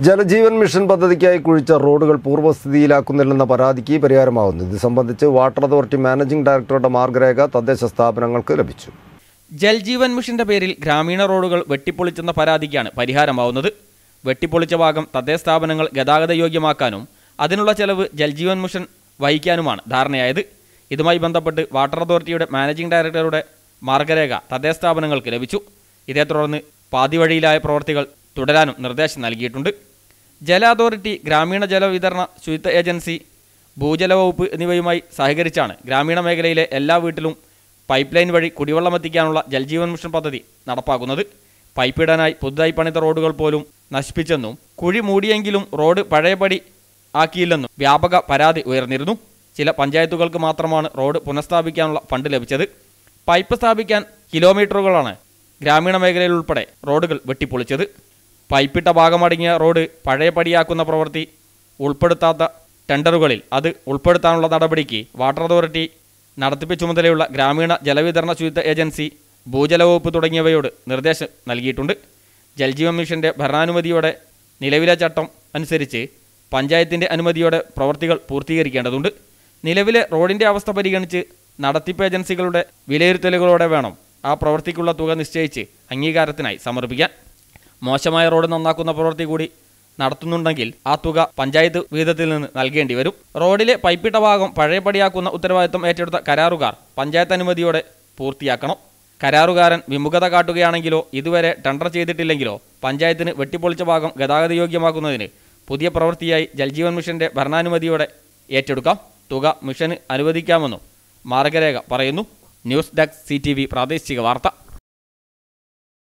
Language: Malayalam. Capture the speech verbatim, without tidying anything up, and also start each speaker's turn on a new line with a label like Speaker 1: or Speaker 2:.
Speaker 1: ജലജീവൻ മിഷൻ പദ്ധതിക്കായി കുഴിച്ച റോഡുകൾ പൂർവ്വസ്ഥിതിയിലാക്കുന്നില്ലെന്ന പരാതിക്ക് പരിഹാരമാവുന്നു. ഇത് സംബന്ധിച്ച് വാട്ടർ അതോറിറ്റി മാനേജിംഗ് ഡയറക്ടറുടെ മാർഗ്ഗരേഖ തദ്ദേശ സ്ഥാപനങ്ങൾക്ക് ലഭിച്ചു.
Speaker 2: ജൽജീവൻ മിഷന്റെ പേരിൽ ഗ്രാമീണ റോഡുകൾ വെട്ടിപ്പൊളിച്ചെന്ന പരാതിക്കാണ് പരിഹാരമാവുന്നത്. വെട്ടിപ്പൊളിച്ച ഭാഗം തദ്ദേശ സ്ഥാപനങ്ങൾ ഗതാഗത യോഗ്യമാക്കാനും അതിനുള്ള ചെലവ് ജൽജീവൻ മിഷൻ വഹിക്കാനുമാണ് ധാരണയായത്. ഇതുമായി ബന്ധപ്പെട്ട് വാട്ടർ അതോറിറ്റിയുടെ മാനേജിംഗ് ഡയറക്ടറുടെ മാർഗ്ഗരേഖ തദ്ദേശ സ്ഥാപനങ്ങൾക്ക് ലഭിച്ചു. ഇതേ തുടർന്ന് പാതിവഴിയിലായ പ്രവൃത്തികൾ തുടരാനും നിർദ്ദേശം നൽകിയിട്ടുണ്ട്. ജല അതോറിറ്റി, ഗ്രാമീണ ജലവിതരണ ശുചിത്വ ഏജൻസി, ഭൂജല വകുപ്പ് എന്നിവയുമായി സഹകരിച്ചാണ് ഗ്രാമീണ മേഖലയിലെ എല്ലാ വീട്ടിലും പൈപ്പ് ലൈൻ വഴി കുടിവെള്ളമെത്തിക്കാനുള്ള ജൽജീവൻ മിഷൻ പദ്ധതി നടപ്പാക്കുന്നത്. പൈപ്പിടാനായി പുതുതായി പണിത റോഡുകൾ പോലും നശിപ്പിച്ചെന്നും കുഴി മൂടിയെങ്കിലും റോഡ് പഴയപടി ആക്കിയില്ലെന്നും വ്യാപക പരാതി ഉയർന്നിരുന്നു. ചില പഞ്ചായത്തുകൾക്ക് മാത്രമാണ് റോഡ് പുനഃസ്ഥാപിക്കാനുള്ള ഫണ്ട് ലഭിച്ചത്. പൈപ്പ് സ്ഥാപിക്കാൻ കിലോമീറ്ററുകളാണ് ഗ്രാമീണ മേഖലയിൽ ഉൾപ്പെടെ റോഡുകൾ വെട്ടിപ്പൊളിച്ചത്. പൈപ്പിട്ട ഭാഗമടങ്ങിയ റോഡ് പഴയപടിയാക്കുന്ന പ്രവൃത്തി ഉൾപ്പെടുത്താത്ത ടെൻഡറുകളിൽ അത് ഉൾപ്പെടുത്താനുള്ള നടപടിക്ക് വാട്ടർ അതോറിറ്റി, നടത്തിപ്പ് ചുമതലയുള്ള ഗ്രാമീണ ജലവിതരണ ശുചിത്വ ഏജൻസി, ഭൂജല വകുപ്പ് തുടങ്ങിയവയോട് നിർദ്ദേശം നൽകിയിട്ടുണ്ട്. ജൽജീവൻ മിഷന്റെ ഭരണാനുമതിയോടെ നിലവിലെ ചട്ടം അനുസരിച്ച് പഞ്ചായത്തിൻ്റെ അനുമതിയോടെ പ്രവൃത്തികൾ പൂർത്തീകരിക്കേണ്ടതുണ്ട്. നിലവിലെ റോഡിൻ്റെ അവസ്ഥ പരിഗണിച്ച് നടത്തിപ്പ് ഏജൻസികളുടെ വിലയിരുത്തലുകളോടെ വേണം ആ പ്രവൃത്തിക്കുള്ള തുക നിശ്ചയിച്ച് അംഗീകാരത്തിനായി സമർപ്പിക്കാൻ. മോശമായ റോഡ് നന്നാക്കുന്ന പ്രവൃത്തി കൂടി നടത്തുന്നുണ്ടെങ്കിൽ ആ തുക പഞ്ചായത്ത് വിഹിതത്തിൽ നിന്ന് നൽകേണ്ടി വരും. റോഡിലെ പൈപ്പിട്ട ഭാഗം പഴയപടിയാക്കുന്ന ഉത്തരവാദിത്തം ഏറ്റെടുത്ത കരാറുകാർ പഞ്ചായത്ത് അനുമതിയോടെ പൂർത്തിയാക്കണം. കരാറുകാരൻ വിമുഖത കാട്ടുകയാണെങ്കിലോ ഇതുവരെ ടെൻഡർ ചെയ്തിട്ടില്ലെങ്കിലോ പഞ്ചായത്തിന് വെട്ടിപ്പൊളിച്ച ഭാഗം ഗതാഗത യോഗ്യമാക്കുന്നതിന് പുതിയ പ്രവൃത്തിയായി ജൽജീവൻ മിഷന്റെ ഭരണാനുമതിയോടെ ഏറ്റെടുക്കാം. തുക മിഷന് അനുവദിക്കാമെന്നും മാർഗ്ഗരേഖ പറയുന്നു. News desk C T V പ്രാദേശിക വാർത്ത.